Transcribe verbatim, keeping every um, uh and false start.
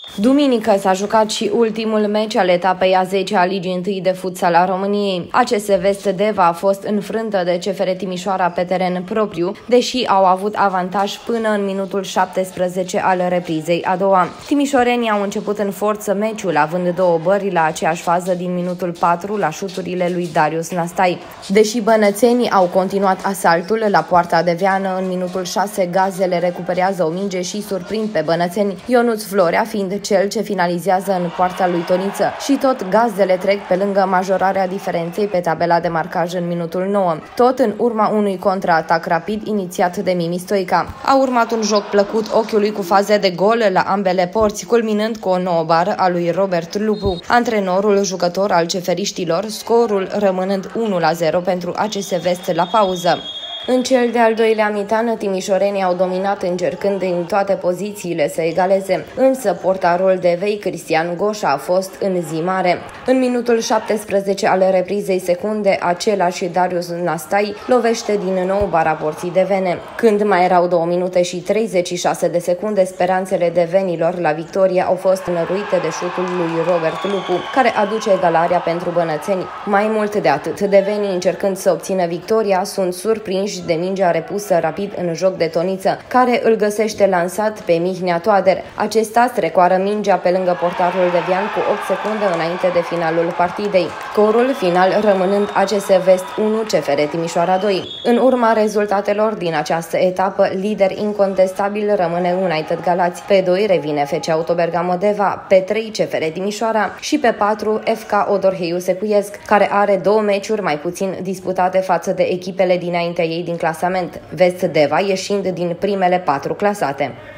Duminică s-a jucat și ultimul meci al etapei a zecea a Ligii unu de futsal a României. A C S Vest Deva a fost înfrântă de C F R Timișoara pe teren propriu, deși au avut avantaj până în minutul șaptesprezece al reprizei a doua. Timișorenii au început în forță meciul, având două bări la aceeași fază din minutul patru la șuturile lui Darius Nastai. Deși bănățenii au continuat asaltul la poarta deveană, în minutul șase Gazele recuperează o minge și surprind pe bănățeni, Ionuț Florea fiind cel ce finalizează în poarta lui Toniță, și tot Gazdele trec pe lângă majorarea diferenței pe tabela de marcaj în minutul nouă, tot în urma unui contraatac rapid inițiat de Mimi Stoica. A urmat un joc plăcut ochiului cu faze de gol la ambele porți, culminând cu o nouă bară a lui Robert Lupu, antrenorul jucător al ceferiștilor, scorul rămânând unu la zero pentru A C S Vest la pauză. În cel de-al doilea mitan, timișorenii au dominat încercând din toate pozițiile să egaleze, însă portarul Devei, Cristian Goșa, a fost în zi mare. În minutul șaptesprezece al reprizei secunde, același Darius Nastai lovește din nou bara porții devene. Când mai erau două minute și treizeci și șase de secunde, speranțele devenilor la victorie au fost înăruite de șutul lui Robert Lupu, care aduce egalarea pentru bănățeni. Mai mult de atât, devenii, încercând să obțină victoria, sunt surprinși de mingea repusă rapid în joc de Toniță, care îl găsește lansat pe Mihnea Toader. Acesta strecoară mingea pe lângă portarul devian cu opt secunde înainte de finalul partidei. Scorul final rămânând A C S Vest unu, C F R Timișoara doi. În urma rezultatelor din această etapă, lider incontestabil rămâne United Galați, pe doi revine F C Auto Bergamo Deva, pe trei C F R Timișoara și pe patru F K Odorheiu Secuiesc, care are două meciuri mai puțin disputate față de echipele dinaintea ei din clasament, Vest Deva ieșind din primele patru clasate.